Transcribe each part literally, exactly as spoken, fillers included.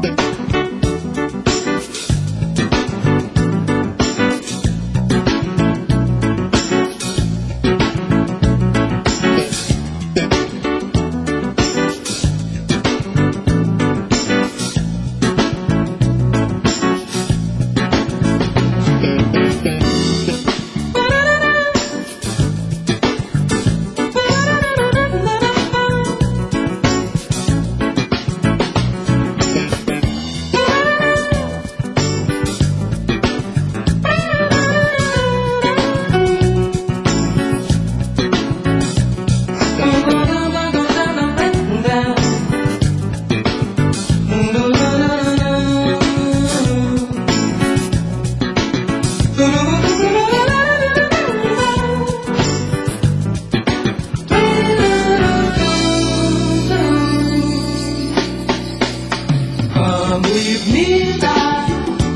Leave me now.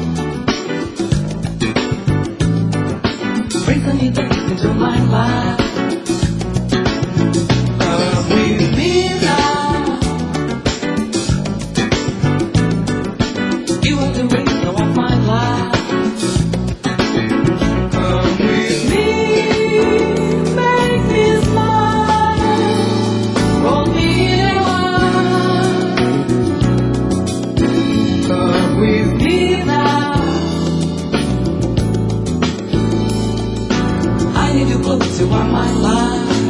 Bring a new day into my life. Come with me now. You are the radio of my life. Come with me, make me smile, roll me in a while. Come with me now. I need you close, you are my life.